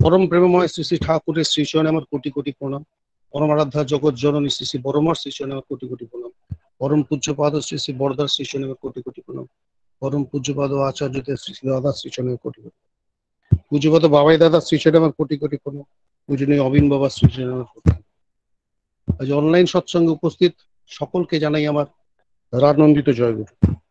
পরম প্রেমময় শ্রী শ্রী ঠাকুরের শ্রীচরণে আমার কোটি কোটি প্রণাম। পরমারাধ্যা জগৎ জননী শ্রী শ্রী বড়মার শ্রীচরণে আমার কোটি কোটি প্রণাম। পরম পূজ্যপাদ শ্রী শ্রী বরদার শ্রীচরণে আমার কোটি কোটি প্রণাম। পরম পূজ্যপাদ আচার্যদের শ্রী শ্রী দাদা শ্রীচরণে আমার কোটি কোটি, পূজ্যপাদ বাবাই দাদা শ্রীচরণে আমার কোটি কোটি প্রণাম। পূজনীয় অবিন বাবা শ্রীচরণে আমার কোটি। আজ অনলাইন সৎসঙ্গে উপস্থিত সকলকে জানাই আমার রানন্দিত জয়গুরু।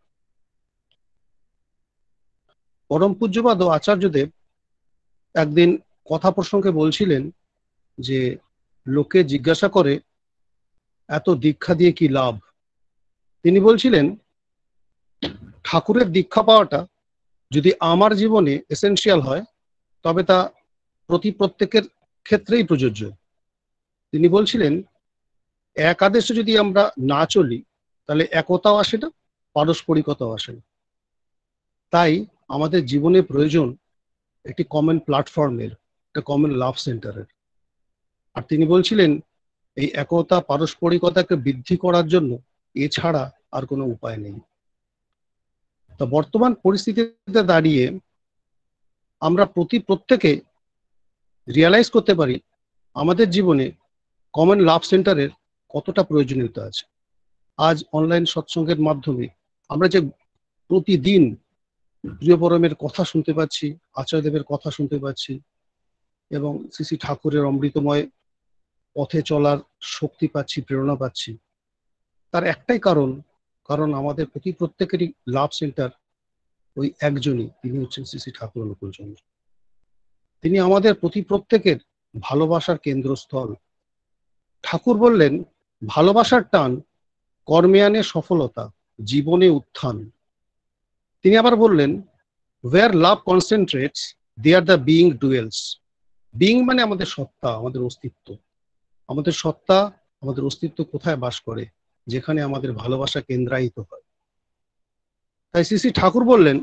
পরম পূজ্যপাদ আচার্যদেব একদিন কথা প্রসঙ্গে বলছিলেন যে লোকে জিজ্ঞাসা করে এত দীক্ষা দিয়ে কি লাভ। তিনি বলছিলেন ঠাকুরের দীক্ষা পাওয়াটা যদি আমার জীবনে এসেনশিয়াল হয় তবে তা প্রত্যেকের ক্ষেত্রেই প্রযোজ্য। তিনি বলছিলেন এক আদেশে যদি আমরা না চলি তাহলে একতাও আসে না, পারস্পরিকতাও আসে না। তাই আমাদের জীবনে প্রয়োজন একটি কমন প্ল্যাটফর্মের, একটা কমন লাভ সেন্টারের। আর তিনি বলছিলেন এই একতা পারস্পরিকতাকে বৃদ্ধি করার জন্য এছাড়া আর কোনো উপায় নেই। তা বর্তমান পরিস্থিতিতে দাঁড়িয়ে আমরা প্রত্যেকে রিয়ালাইজ করতে পারি আমাদের জীবনে কমন লাভ সেন্টারের কতটা প্রয়োজনীয়তা আছে। আজ অনলাইন সৎসঙ্গের মাধ্যমে আমরা যে প্রতিদিন প্রিয় পরমের কথা শুনতে পাচ্ছি, আচার্যদেবের কথা শুনতে পাচ্ছি এবং শ্রী শ্রী ঠাকুরের অমৃতময় পথে চলার শক্তি পাচ্ছি, প্রেরণা পাচ্ছি, তার একটাই কারণ আমাদের প্রত্যেকেরই লাভ সেন্টার ওই একজনই, তিনি হচ্ছেন শ্রী শ্রী ঠাকুর অনুকূল চন্দ্র। তিনি আমাদের প্রত্যেকের ভালোবাসার কেন্দ্রস্থল। ঠাকুর বললেন ভালোবাসার টান কর্মে আনে সফলতা, জীবনে উত্থান। তিনি আবার বললেন where love concentrates there the being dwells. Being মানে আমাদের সত্তা, আমাদের অস্তিত্ব। আমাদের সত্তা, আমাদের অস্তিত্ব কোথায় বাস করে? যেখানে আমাদের ভালোবাসা কেন্দ্রায়িত হয়। তাই শ্রী শ্রী ঠাকুর বললেন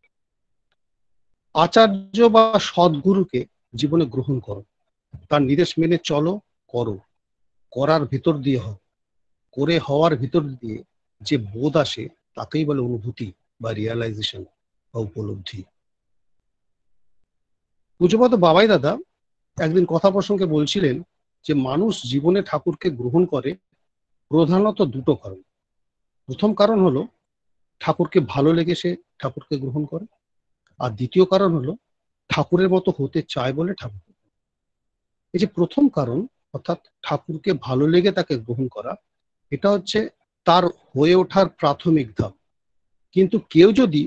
আচার্য বা সদ্গুরুকে জীবনে গ্রহণ করো, তার নির্দেশ মেনে চলো, করো, করার ভিতর দিয়ে হোক, করে হওয়ার ভিতর দিয়ে যে বোধ আসে তাকেই বলে অনুভূতি বা রিয়ালাইজেশন বা উপলব্ধি। পূজ্যপাদ বাবাই দাদা একদিন কথা প্রসঙ্গে বলছিলেন যে মানুষ জীবনে ঠাকুরকে গ্রহণ করে প্রধানত দুটো কারণ। প্রথম কারণ হলো ঠাকুরকে ভালো লেগে সে ঠাকুরকে গ্রহণ করে, আর দ্বিতীয় কারণ হলো ঠাকুরের মতো হতে চায় বলে ঠাকুর। এই যে প্রথম কারণ অর্থাৎ ঠাকুরকে ভালো লেগে তাকে গ্রহণ করা, এটা হচ্ছে তার হয়ে ওঠার প্রাথমিক ধাপ। কিন্তু কেউ যদি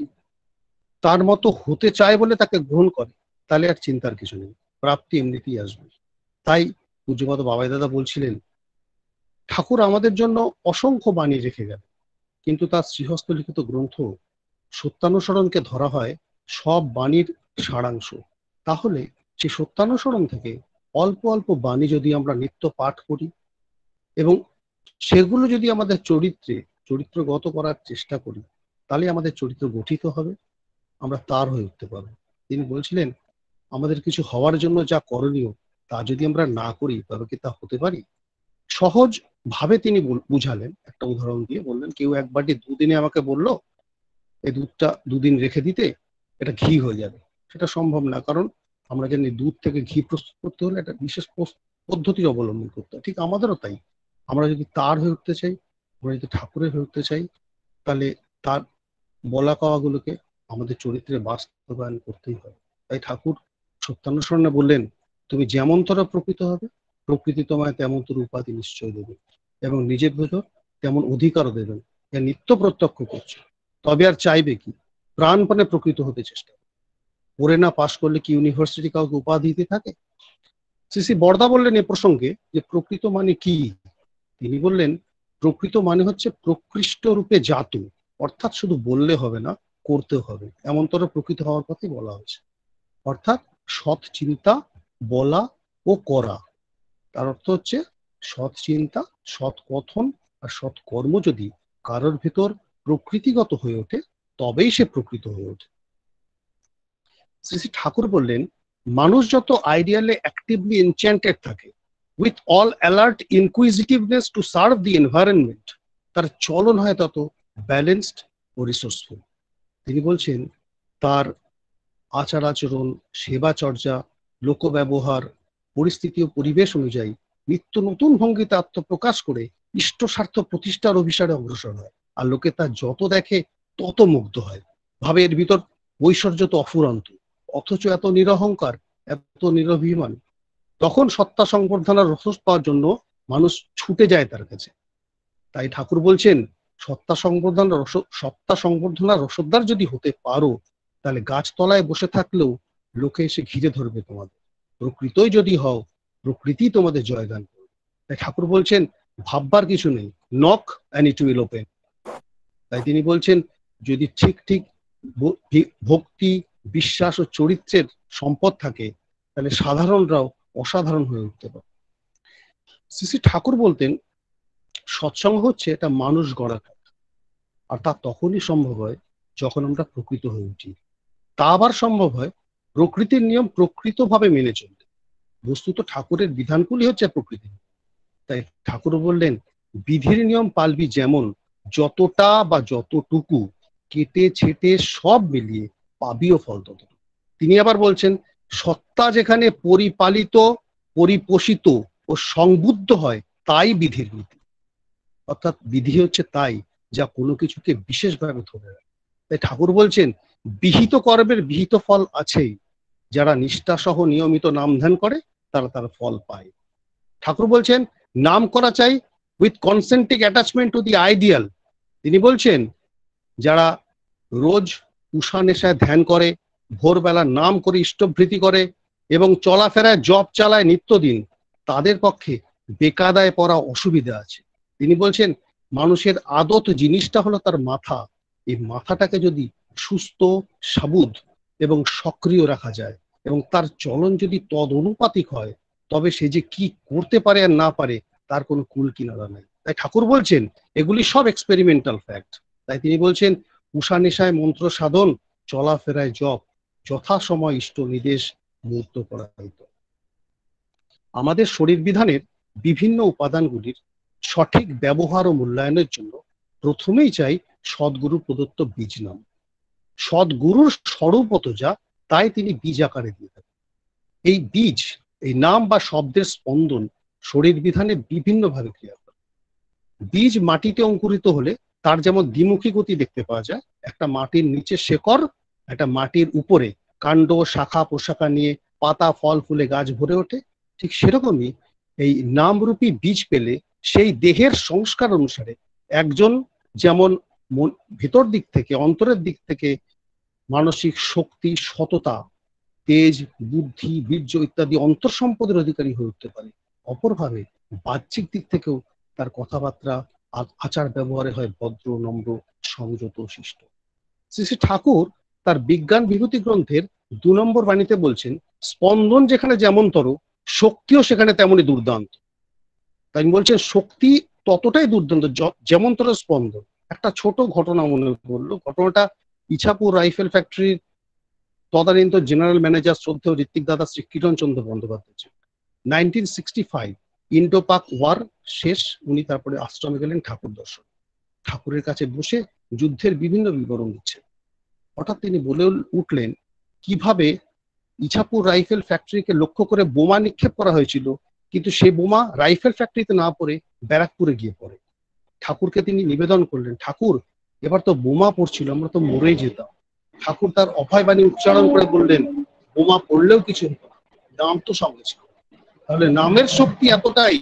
তার মতো হতে চায় বলে তাকে গ্রহণ করে তাহলে আর চিন্তার কিছু নেই, প্রাপ্তি এমনিতেই আসবে। তাই পূজ্যপাদ বাবাই দাদা বলছিলেন ঠাকুর আমাদের জন্য অসংখ্য বাণী রেখে গেল, কিন্তু তার শ্রীহস্ত লিখিত গ্রন্থ সত্যানুসরণকে ধরা হয় সব বাণীর সারাংশ। তাহলে সেই সত্যানুসরণ থেকে অল্প অল্প বাণী যদি আমরা নিত্য পাঠ করি এবং সেগুলো যদি আমাদের চরিত্রগত করার চেষ্টা করি, তাহলে আমাদের চরিত্র গঠিত হবে, আমরা তার হয়ে উঠতে পারবো। তিনি বলছিলেন আমাদের কিছু হওয়ার জন্য যা করণীয় তা যদি আমরা না করি তবে কি তা হতে পারি? সহজ ভাবে তিনি বুঝালেন, একটা উদাহরণ দিয়ে বললেন কেউ এক বাটি দুধ এনে আমাকে বললো এই দুধটা দুদিন রেখে দিতে, এটা ঘি হয়ে যাবে। সেটা সম্ভব না, কারণ আমরা জানি দুধ থেকে ঘি প্রস্তুত করতে হলে একটা বিশেষ পদ্ধতি অবলম্বন করতে হয়। ঠিক আমাদেরও তাই, আমরা যদি তার হয়ে উঠতে চাই, আমরা যদি ঠাকুরের হয়ে উঠতে চাই, তাহলে তার বলা কওয়াগুলোকে আমাদের চরিত্রে বাস্তবায়ন করতেই হয়। তাই ঠাকুর সত্যানুসরণে বললেন তুমি যেমন তোরা প্রকৃত হবে, প্রকৃতি তোমায় তেমন তোর উপাধি নিশ্চয় দেবে এবং নিজের ভেতর তেমন অধিকারও দেবেন। যা নিত্য প্রত্যক্ষ করছে, তবে আর চাইবে কি? প্রাণপণে প্রকৃত হতে চেষ্টা করে না পাশ করলে কি ইউনিভার্সিটি কাউকে উপাধি দিতে থাকে? শ্রী শ্রী বরদা বললেন এ প্রসঙ্গে যে প্রকৃত মানে কি। তিনি বললেন প্রকৃত মানে হচ্ছে প্রকৃষ্ট রূপে জাত, অর্থাৎ শুধু বললে হবে না, করতেও হবে, এমনতর প্রকৃত হওয়ার কথাই বলা হয়েছে। অর্থাৎ সৎ চিন্তা বলা ও করা, তার অর্থ হচ্ছে সৎ চিন্তা, সৎ কথন আর সৎ কর্ম যদি কারোর ভেতর প্রকৃতিগত হয়ে ওঠে তবেই সে প্রকৃত হয়ে ওঠে। শ্রী শ্রী ঠাকুর বললেন মানুষ যত আইডিয়ালে অ্যাক্টিভলি এনচ্যান্টেড থাকে with all alert inquisitiveness to serve the environment, তার চলন হয় তত ব্যালেন্সড ও রিসোর্সফুল। তিনি বলছেন তার আচার আচরণ, সেবা চর্চা লোক ব্যবহার, পরিস্থিতি ও পরিবেশ অনুযায়ী নিত্য নতুন ভঙ্গিতে আত্মপ্রকাশ করে ইষ্ট স্বার্থ প্রতিষ্ঠার অভিসারে অগ্রসর হয়। আর লোকে তা যত দেখে তত মুগ্ধ হয়, ভাবে এর ভিতর ঐশ্বর্য তো অফুরন্ত, অথচ এত নিরহংকার, এত নিরভিমান। তখন সত্তা সংবর্ধনার রসদ পাওয়ার জন্য মানুষ ছুটে যায় তার কাছে। তাই ঠাকুর বলছেন, সত্তা সংবর্ধনার রসদদার যদি হতে পারো, তাহলে গাছতলায় বসে থাকলেও লোকে এসে ঘিরে ধরবে তোমাদের। প্রকৃতই যদি হও, প্রকৃতি তোমাদের জয়গান করবে। তাই ঠাকুর বলছেন, ভাববার কিছু নেই, knock and it will open. তাই তিনি বলছেন, যদি ঠিক ঠিক ভক্তি, বিশ্বাস ও চরিত্রের সম্পদ থাকে, তাহলে সাধারণরাও অসাধারণ হয়ে উঠতে পারে। শ্রী শ্রী ঠাকুর বলতেন, সৎসঙ্গ হচ্ছে এটা মানুষ গড়া কাজ, আর তা তখনই সম্ভব হয় যখন আমরা প্রকৃত হয়ে উঠি। তা আবার সম্ভব হয় প্রকৃতির নিয়ম প্রকৃতভাবে মেনে চলতে। বস্তুত ঠাকুরের বিধানগুলি হচ্ছে প্রকৃতি। তাই ঠাকুর বললেন, বিধির নিয়ম পালবি যেমন, যতটা বা যতটুকু কেটে ছেটে সব মিলিয়ে পাবিও ফল ততটুকু। তিনি আবার বলছেন, সত্তা যেখানে পরিপালিত, পরিপোষিত ও সংবুদ্ধ হয়, তাই বিধির নীতি। অর্থাৎ বিধি হচ্ছে তাই যা কোনো কিছুকে বিশেষভাবে ধরে রাখে। তাই ঠাকুর বলছেন, বিহিত কর্মের বিহিত ফল আছেই। যারা নিষ্ঠা সহ নিয়মিত নাম ধ্যান করে, তারা তার ফল পায়। ঠাকুর বলছেন, নাম করা চাই with concentric attachment to the ideal. তিনি বলছেন, যারা রোজ উষা নেশায় ধ্যান করে, ভোরবেলা নাম করে ইষ্টভৃতি করে এবং চলাফেরায় জপ চালায় নিত্যদিন, তাদের পক্ষে বেকায়দায় পড়া অসুবিধা আছে। তিনি বলছেন, মানুষের আদত জিনিসটা হলো তার মাথা। এই মাথাটাকে যদি সুস্থ, সাবুদ এবং সক্রিয় রাখা যায়, এবং তার চলন যদি তদ অনুপাতিক হয়, তবে সে যে কি করতে পারে আর না পারে তার কোনো কুল কিনারা নাই। তাই ঠাকুর বলছেন, এগুলি সব এক্সপেরিমেন্টাল ফ্যাক্ট। তাই তিনি বলছেন, উষা নেশায় মন্ত্র সাধন, চলাফেরায় জপ, যথাসময় ইষ্ট নির্দেশ মুক্ত করা হইত। আমাদের শরীর বিধানের বিভিন্ন উপাদানগুলির সঠিক ব্যবহার ও মূল্যায়নের জন্য প্রথমেই চাই সদ্গুরু প্রদত্ত বীজ নাম। সদ্গুরুর স্বরূপত যা, তাই তিনি বীজ আকারে দিয়ে থাকেন। এই বীজ, এই নাম বা শব্দের স্পন্দন শরীর বিধানে বিভিন্ন ভাবে ক্রিয়া করে। বীজ মাটিতে অঙ্কুরিত হলে তার যেমন দ্বিমুখী গতি দেখতে পাওয়া যায়, একটা মাটির নিচে শেকড়, একটা মাটির উপরে কাণ্ড, শাখা প্রশাখা নিয়ে পাতা, ফল, ফুলে গাছ ভরে ওঠে, ঠিক সেরকমই এই নামরূপী বীজ পেলে সেই দেহের সংস্কার অনুসারে একজন যেমন ভিতর দিক থেকে, অন্তরের দিক থেকে মানসিক শক্তি, সততা, তেজ, বুদ্ধি, বীর্য ইত্যাদি অন্তর সম্পদের অধিকারী হয়ে উঠতে পারে, অপরভাবে বাহ্যিক দিক থেকেও তার কথাবার্তা, আচার ব্যবহারে হয় ভদ্র, নম্র, সংযত, শিষ্ট। শ্রী শ্রী ঠাকুর তার বিজ্ঞান বিভূতি গ্রন্থের 2 নম্বর বাণীতে বলছেন, স্পন্দন যেখানে যেমনতর, শক্তিও সেখানে তেমনই দুর্দান্ত। তাই বলছেন, শক্তি ততটাই দুর্দান্ত যেমনতর স্পন্দন। একটা ছোট ঘটনা মনে পড়লো। ঘটনাটা ইছাপুর রাইফেল ফ্যাক্টরির তদানীন্ত জেনারেল ম্যানেজার শ্রদ্ধেয় ঋত্বিক দাদা শ্রী কিরণ চন্দ্র বন্দ্যোপাধ্যায়। 1965 ইন্ডো পাক ওয়ার শেষ, উনি তারপরে আশ্রমে গেলেন ঠাকুর দর্শন। ঠাকুরের কাছে বসে যুদ্ধের বিভিন্ন বিবরণ দিচ্ছেন। হঠাৎ তিনি বলে উঠলেন, কিভাবে ইছাপুর রাইফেল ফ্যাক্টরিকে লক্ষ্য করে বোমা নিক্ষেপ করা হয়েছিল, কিন্তু সেই বোমা রাইফেল ফ্যাক্টরিতে না পড়ে ব্যারাকপুরে গিয়ে পড়ে। ঠাকুরকে তিনি নিবেদন করলেন, ঠাকুর, এবার তো বোমা পড়ছিল, আমরা তো মরেই যেতাম। ঠাকুর তার অভয় বাণী উচ্চারণ করে বললেন, বোমা পড়লেও কিছু হতো না, নাম তো সঙ্গে ছিল। তাহলে নামের শক্তি এতটাই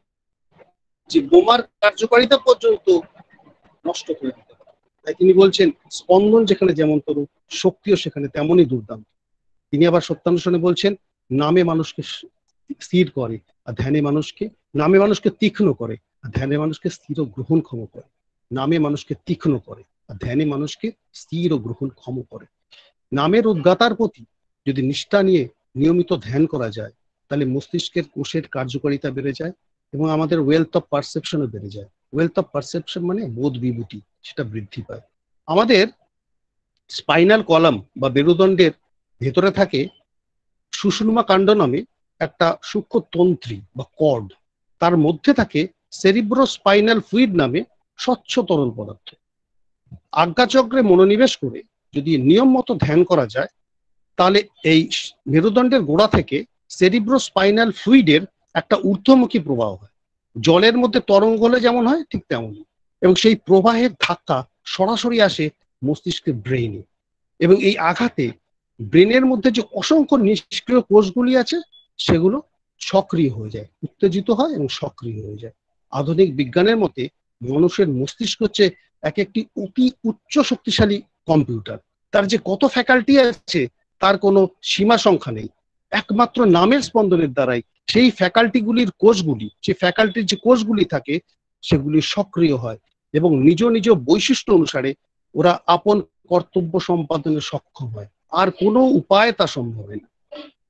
যে বোমার কার্যকারিতা পর্যন্ত নষ্ট করে দিতে পারে। তাই তিনি বলছেন, স্পন্দন যেখানে যেমন তরু, শক্তিও সেখানে তেমনই দুর্দান্ত। তিনি আবার সত্যানুষ্ঠানে বলছেন, নামে মানুষকে স্থির করে, আর ধ্যানে মানুষকে তীক্ষ্ণ করে, আর ধ্যানে মানুষকে স্থির ও গ্রহণক্ষম করে। নামে মানুষকে তীক্ষ্ণ করে, আর ধ্যানে মানুষকে স্থির ও গ্রহণক্ষম করে। নামের উদ্গাতার প্রতি যদি নিষ্ঠা নিয়ে নিয়মিত ধ্যান করা যায়, তাহলে মস্তিষ্কের কোষের কার্যকারিতা বেড়ে যায় এবং আমাদের ওয়েলথ অফ পারসেপশনও বেড়ে যায়। ওয়েলথ অফ পারসেপশন মানে বোধ বিভূতি, সেটা বৃদ্ধি পায়। আমাদের স্পাইনাল কলাম বা মেরুদণ্ডের ভেতরে থাকে সুষুম্না কাণ্ড নামে একটা সূক্ষ্ম তন্ত্রী বা কর্ড। তার মধ্যে থাকে সেরিব্রোস্পাইনাল ফ্লুইড নামে স্বচ্ছ তরল পদার্থ। আজ্ঞাচক্রে মনোনিবেশ করে যদি নিয়ম মতো ধ্যান করা যায়, তাহলে এই মেরুদণ্ডের গোড়া থেকে সেরিব্রোস্পাইনাল ফ্লুইডের একটা ঊর্ধ্বমুখী প্রবাহ হয়। জলের মধ্যে তরঙ্গ হলে যেমন হয় ঠিক তেমনই, এবং সেই প্রবাহের ধাক্কা সরাসরি আসে মস্তিষ্কের ব্রেইনে, এবং এই আঘাতে ব্রেনের মধ্যে যে অসংখ্য নিষ্ক্রিয় কোষগুলি আছে সেগুলো সক্রিয় হয়ে যায়, উত্তেজিত হয় এবং সক্রিয় হয়ে যায়। আধুনিক বিজ্ঞানের মতে মানুষের মস্তিষ্ক হচ্ছে এক একটি অতি উচ্চ শক্তিশালী কম্পিউটার। তার যে কত ফ্যাকাল্টি আছে তার কোনো সীমা সংখ্যা নেই। একমাত্র নামের স্পন্দনের দ্বারাই সেই ফ্যাকাল্টিগুলির কোষগুলি, যে ফ্যাকাল্টির যে কোষগুলি থাকে সেগুলি সক্রিয় হয় এবং নিজ নিজ বৈশিষ্ট্য অনুসারে ওরা আপন কর্তব্য সম্পাদনে সক্ষম হয়। আর কোনো উপায় তা সম্ভব হয় না।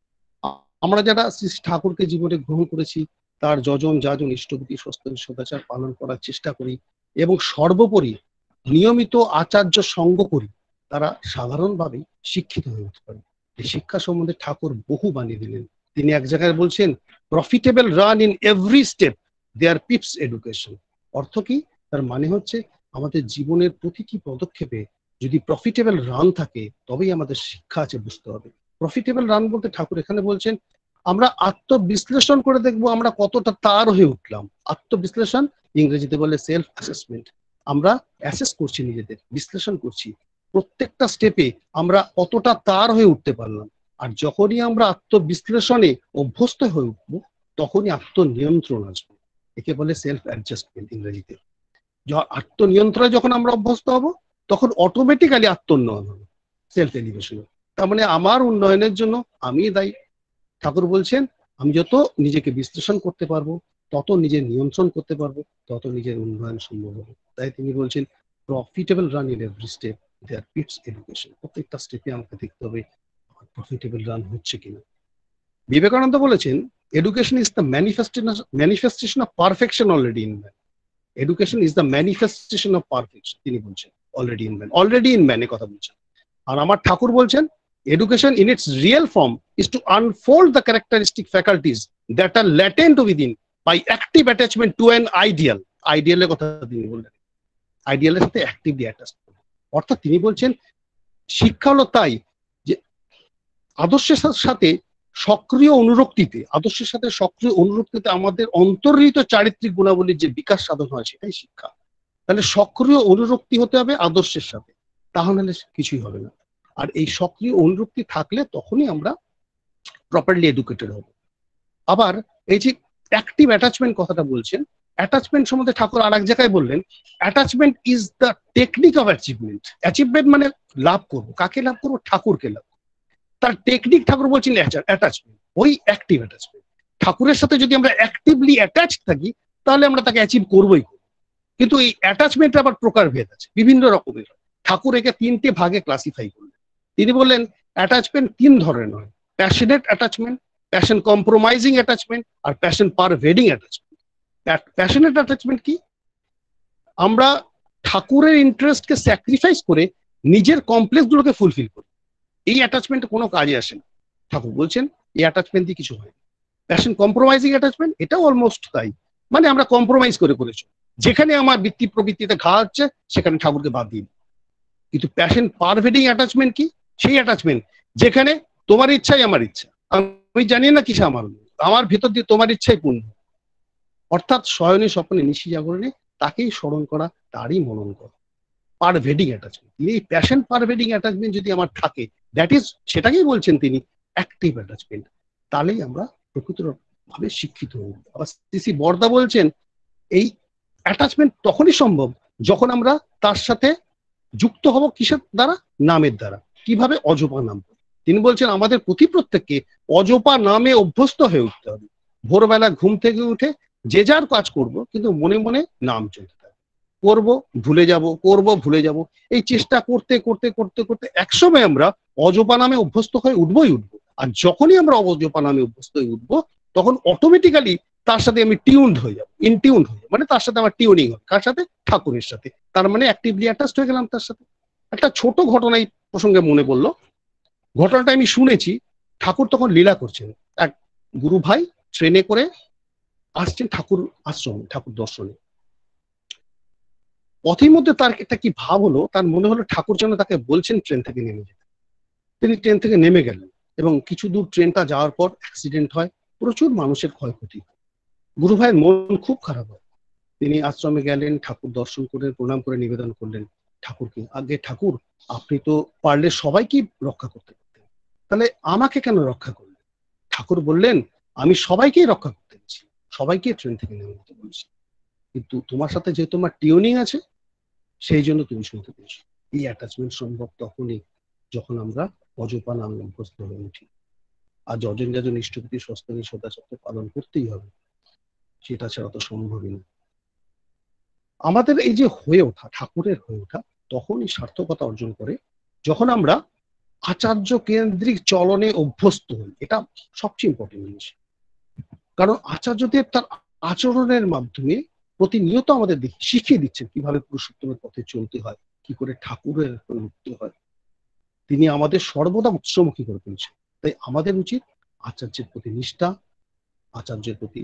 আমরা যারা শ্রী ঠাকুরকে জীবনে গ্রহণ করেছি তার যজন যাজন ইষ্টবিধি সদাচার পালন করার চেষ্টা করি এবং সর্বোপরি নিয়মিত আচার্য সঙ্গ করি, তারা সাধারণভাবে শিক্ষিত হয়ে উঠতে পারে। এই শিক্ষা সম্বন্ধে ঠাকুর বহু বানিয়ে দিলেন। তিনি এক জায়গায় বলছেন, profitable run in every step their peeps education. অর্থ কি? তার মানে হচ্ছে আমাদের জীবনের প্রতিটি পদক্ষেপে যদি প্রফিটেবল রান থাকে তবেই আমাদের শিক্ষা আছে বুঝতে হবে। প্রফিটেবল রান বলতে ঠাকুর এখানে বলছেন আমরা আত্মবিশ্লেষণ করে দেখবো আমরা কতটা তার হয়ে উঠলাম। আত্মবিশ্লেষণ ইংরেজিতে বলে সেলফ অ্যাসেসমেন্ট। আমরা অ্যাসেস করছি, নিজেদের বিশ্লেষণ করছি প্রত্যেকটা স্টেপে আমরা কতটা তার হয়ে উঠতে পারলাম। আর যখনই আমরা আত্মবিশ্লেষণে অভ্যস্ত হয়ে উঠবো তখনই আত্মনিয়ন্ত্রণ আসবে। একে বলে সেলফ অ্যাডজাস্টমেন্ট ইংরেজিতে। আত্মনিয়ন্ত্রণে যখন আমরা অভ্যস্ত হব তখন অটোমেটিক্যালি আত্মোন্নয়ন হবে, সেলফ এলিভেশন। তার মানে আমার উন্নয়নের জন্য আমি দায়ী। ঠাকুর বলছেন আমি যত নিজেকে বিশ্লেষণ করতে পারবো, তত নিজের নিয়ন্ত্রণ করতে পারবো, তত নিজের উন্নয়ন সম্ভব হবে। তাই তিনি বলছেন profitable run in every step their pits education. প্রত্যেকটা স্টেপে আমাকে দেখতে হবে প্রফিটেবল রান হচ্ছে কিনা। বিবেকানন্দ বলেছেন education is the manifestation of perfection already in man. Education is the manifestation of perfection. তিনি বলছেন already in man, already in man এ কথা বলছেন। আর আমার ঠাকুর বলছেন education in its real form is to unfold the characteristic faculties that are latent within by active attachment to an ideal. Ideal এর কথা তিনি বললেন, আইডিয়ালের সাথে অ্যাক্টিভলি অ্যাটাচ। অর্থাৎ তিনি বলছেন শিক্ষা হলো তাই যে আদর্শের সাথে সক্রিয় অনুরক্তিতে, আদর্শের সাথে সক্রিয় অনুরক্তিতে আমাদের অন্তর্নিহিত চারিত্রিক গুণাবলীর যে বিকাশ সাধন হয় সেটাই শিক্ষা। তাহলে সক্রিয় অনুরক্তি হতে হবে আদর্শের সাথে, তাহলে কিছুই হবে না। আর এই সক্রিয় অনুরক্তি থাকলে তখনই আমরা প্রপারলি এডুকেটেড হব। আবার এই যে অ্যাক্টিভ অ্যাটাচমেন্ট কথাটা বলছেন, অ্যাটাচমেন্ট সম্বন্ধে ঠাকুর আর এক জায়গায় বললেন attachment is the technique of achievement. Achievement মানে লাভ করবো, কাকে লাভ করবো? ঠাকুরকে লাভ। তার টেকনিক ঠাকুর বলছেন অ্যাটাচমেন্ট, ওই অ্যাক্টিভ অ্যাটাচমেন্ট। ঠাকুরের সাথে যদি আমরা অ্যাক্টিভলি অ্যাটাচ থাকি তাহলে আমরা তাকে অ্যাচিভ করবোই করবো। কিন্তু এই অ্যাটাচমেন্টের আবার প্রকারভেদ আছে, বিভিন্ন রকমের। ঠাকুর একে তিনটে ভাগে ক্লাসিফাই করলেন। তিনি বললেন অ্যাটাচমেন্ট তিন ধরনের হয়, passionate attachment, passion compromising attachment আর passion pervading attachment. Passionate attachment কি? আমরা ঠাকুরের ইন্টারেস্টকে স্যাক্রিফাইস করে নিজের কমপ্লেক্স গুলোকে ফুলফিল করি, এই অ্যাটাচমেন্ট কোনো কাজে আসে না। ঠাকুর বলছেন এই অ্যাটাচমেন্ট দিয়ে কিছু হয় না। প্যাশন কম্প্রোমাইজিং অ্যাটাচমেন্ট এটাও অলমোস্ট তাই, মানে আমরা কম্প্রোমাইজ করে করেছি, যেখানে আমার বৃত্তি প্রবৃত্তিতে ঘা হচ্ছে সেখানে ঠাকুরকে বাদ দিই। কিন্তু প্যাশন পারভেডিং অ্যাটাচমেন্ট কি? সেই অ্যাটাচমেন্ট যেখানে তোমার ইচ্ছাই আমার ইচ্ছা, আমি জানি না কিসে আমার ভেতর দিয়ে তোমার ইচ্ছাই পূর্ণ। অর্থাৎ শয়নে স্বপ্নে নিশি জাগরণে তাকেই স্মরণ করা, তারই মনন করা, পারভেডিং অ্যাটাচমেন্ট। এই প্যাশন পারভেডিং অ্যাটাচমেন্ট যদি আমার থাকে, দ্যাট ইজ, সেটাকেই বলছেন তিনি অ্যাক্টিভ অ্যাটাচমেন্ট। তাহলেই আমরা প্রকৃত ভাবে শিক্ষিত হব। আবার শ্রী বরদা বলছেন এই অ্যাটাচমেন্ট তখনই সম্ভব যখন আমরা তার সাথে যুক্ত হব কিসের দ্বারা? নামের দ্বারা। কিভাবে? অজপা নাম। তিনি বলছেন আমাদের প্রত্যেককে অজপা নামে অভ্যস্ত হয়ে উঠতে হবে। ভোরবেলা ঘুম থেকে উঠে যে যার কাজ করব, কিন্তু মনে মনে নাম চলতে থাকবে। করবো ভুলে যাব, করবো ভুলে যাব, এই চেষ্টা করতে করতে করতে করতে একসময় আমরা অজপা নামে অভ্যস্ত হয়ে উঠবোই উঠবো। আর যখনই আমরা অজপা নামে অভ্যস্ত হয়ে উঠবো তখন অটোমেটিক্যালি তার সাথে আমি টিউনড হয়ে যাবো, ইনটিউনড হয়ে যাবো, মানে তার সাথে আমার টিউনিং হবে। কার সাথে? ঠাকুরের সাথে। তার মানে অ্যাক্টিভলি অ্যাটাচড হয়ে গেলাম তার সাথে। একটা ছোট ঘটনা এই প্রসঙ্গে মনে পড়লো। ঘটনাটা আমি শুনেছি, ঠাকুর তখন লীলা করছেন। এক গুরু ভাই ট্রেনে করে আসছেন ঠাকুর আশ্রমে, ঠাকুর দর্শনে। পথের মধ্যে তার একটা কি ভাব হলো, তার মনে হলো ঠাকুর যেন তাকে বলছেন ট্রেন থেকে নেমে যেতে। তিনি ট্রেন থেকে নেমে গেলেন এবং কিছু দূর ট্রেনটা যাওয়ার পর অ্যাক্সিডেন্ট হয়, প্রচুর মানুষের ক্ষয়ক্ষতি। গুরু ভাইয়ের মন খুব খারাপ হয়। তিনি আশ্রমে গেলেন, ঠাকুর দর্শন করে প্রণাম করে নিবেদন করলেন ঠাকুরকে, আগে ঠাকুর আপনি তো পারলে সবাইকে রক্ষা করতে পারতেন, তাহলে আমাকে কেন রক্ষা করলেন? ঠাকুর বললেন আমি সবাইকেই রক্ষা করতে চাইছি, সবাইকে ট্রেন থেকে নেমে যেতে বলছি, কিন্তু তোমার সাথে যেহেতু তোমার টিউনিং আছে সেই জন্য তুমি শুনতে পেয়েছো। এই অ্যাটাচমেন্ট সম্ভব তখনই যখন আমরা অজপান আমি অভ্যস্ত হয়ে উঠি। আর যজন যাজন ইষ্টপতি সস্তানি সদাচত্ব পালন করতেই হবে, সেটা ছাড়া তো সম্ভবই না। আমাদের এই যে হয়ে ওঠা, ঠাকুরের হয়ে ওঠা তখনই সার্থকতা অর্জন করে যখন আমরা আচার্য কেন্দ্রিক চলনে অভ্যস্ত হই। এটা সবচেয়ে ইম্পর্টেন্ট জিনিস, কারণ আচার্যদেব তার আচরণের মাধ্যমে প্রতিনিয়ত আমাদের শিখিয়ে দিচ্ছেন কিভাবে পুরুষোত্তমের পথে চলতে হয়, কি করে ঠাকুরের উঠতে হয়। তিনি আমাদের সর্বদা উৎসমুখী করে তুলছেন। তাই আমাদের উচিত আচার্যের প্রতি নিষ্ঠা, আচার্যের প্রতি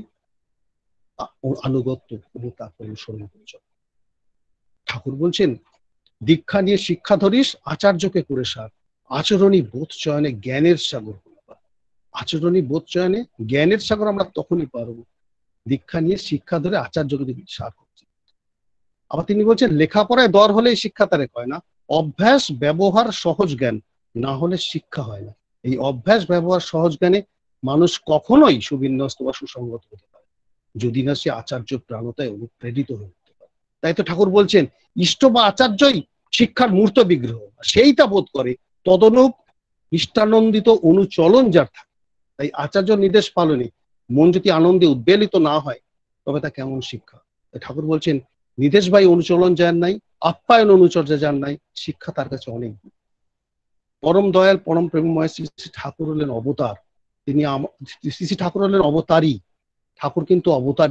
আনুগত্য এবং তারপরে অনুসরণ করে চলা। ঠাকুর বলছেন দীক্ষা নিয়ে শিক্ষা ধরিস, আচার্যকে করে সার, আচরণী বোধ চয়নে জ্ঞানের সাগর। আচরণী বোধ চয়নে জ্ঞানের সাগর আমরা তখনই পারবো দীক্ষা নিয়ে শিক্ষা ধরে আচার্যকে যদি সার করছি। আবার তিনি বলছেন লেখাপড়ায় দর হলে শিক্ষা তারে হয় না, অভ্যাস ব্যবহার সহজ জ্ঞান না হলে শিক্ষা হয় না। এই অভ্যাস ব্যবহার সহজ জ্ঞানে মানুষ কখনোই সুবিন্যস্ত বা সুসংগত হতে পারে যদি না সে আচার্য প্রাণতায় অনুপ্রেরিত হয়ে উঠতে পারে। তাই তো ঠাকুর বলছেন ইষ্ট বা আচার্যই শিক্ষার মূর্ত বিগ্রহ, সেইটা বোধ করে তদনুপ ইষ্টানন্দিত অনুচলন যার থাকে। তাই আচার্য নির্দেশ পালনে মন যদি আনন্দে উদ্বেলিত না হয় তবে তা কেমন শিক্ষা? ঠাকুর বলছেন নির্দেশ ভাই অনুচলন যার নাই, আপ্যায়ন অনুচর্যা যার নাই, শিক্ষা তার কাছে অনেক। পরম দয়াল পরম প্রেমময় শ্রী শ্রী ঠাকুর হলেন অবতার। তিনি শ্রী শ্রী ঠাকুর হলেন অবতারী। ঠাকুর কিন্তু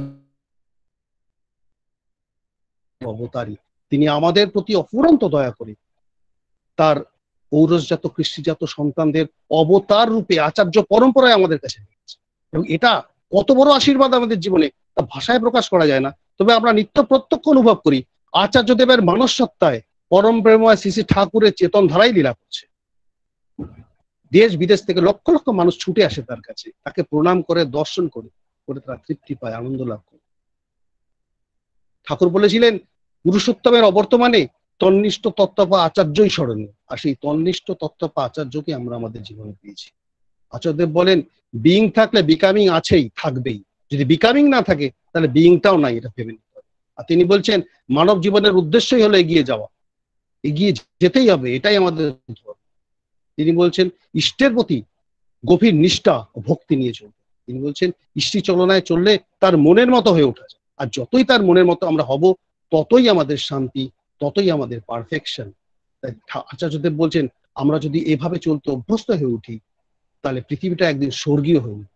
অবতারী। তিনি আমাদের প্রতি অফুরন্ত দয়া করে তার ঔরসজাত কৃষ্টিজাত সন্তানদের অবতার রূপে আচার্য পরম্পরায় আমাদের কাছে নিয়েছে। এবং এটা কত বড় আশীর্বাদ আমাদের জীবনে তা ভাষায় প্রকাশ করা যায় না। তবে আমরা নিত্য প্রত্যক্ষ অনুভব করি আচার্য দেবের মানস সত্তায় পরম প্রেমময় শ্রী শ্রী ঠাকুরের চেতন ধারাই লীলা করছে। দেশ বিদেশ থেকে লক্ষ লক্ষ মানুষ ছুটে আসে তার কাছে, তাকে প্রণাম করে দর্শন করে তারা তৃপ্তি পায়, আনন্দ লাভ করে। ঠাকুর বলেছিলেন পুরুষোত্তমের অবর্তমানে তন্নিষ্ঠ তত্ত্বপা আচার্যই স্মরণীয়, আর সেই তন্নিষ্ঠ তত্ত্বপা আচার্যকে আমরা আমাদের জীবনে পেয়েছি। আচার্যদেব বলেন বিইং থাকলে বিকামিং আছেই, থাকবেই। যদি বিকামিং না থাকে তাহলে বিইংটাও নাই, এটা ভেবে নিতে হবে। আর তিনি বলছেন মানব জীবনের উদ্দেশ্যই হলো এগিয়ে যাওয়া, এগিয়ে যেতেই হবে, এটাই আমাদের। তিনি বলছেন ইষ্টের প্রতি গভীর নিষ্ঠা ও ভক্তি নিয়ে চলবে। তিনি বলছেন ইষ্টি চলনায় চললে তার মনের মতো হয়ে ওঠা যায়, আর যতই তার মনের মতো আমরা হব ততই আমাদের শান্তি, ততই আমাদের পারফেকশন। তাই আচার্যদেব বলছেন আমরা যদি এভাবে চলতে অভ্যস্ত হয়ে উঠি তাহলে পৃথিবীটা একদিন স্বর্গীয় হয়ে উঠবে।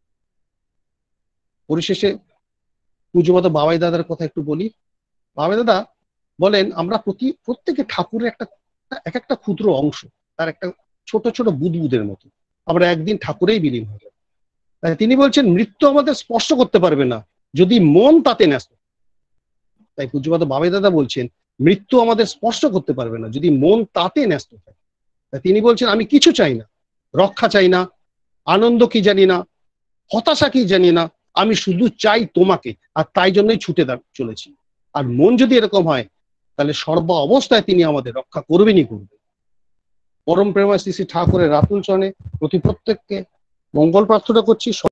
পরিশেষে পূজ্যমত বাবাই দাদার কথা একটু বলি। বাবাই দাদা বলেন আমরা প্রত্যেকে ঠাকুরের একটা ক্ষুদ্র অংশ, তার একটা ছোট ছোট বুদবুদের মতো। আমরা একদিন ঠাকুরেই বিলীন হয়ে যাব। তাই তিনি বলছেন মৃত্যু আমাদের স্পর্শ করতে পারবে না যদি মন তাতে ন্যস্ত। তাই পূজ্যপাদ বাবাই দাদা বলছেন মৃত্যু আমাদের স্পর্শ করতে পারবে না যদি মন তাতে ন্যস্ত থাকে। তাই তিনি বলছেন আমি কিছু চাই না, রক্ষা চাই না, আনন্দ কি জানি না, হতাশা কি জানি না, আমি শুধু চাই তোমাকে, আর তাই জন্যই ছুটে চলেছি। আর মন যদি এরকম হয় তাহলে সর্ব অবস্থায় তিনি আমাদের রক্ষা করবেনই করবে। পরম প্রেমা শ্রী শ্রী ঠাকুরের রাতুল চরণে প্রত্যেককে মঙ্গল প্রার্থনা করছি।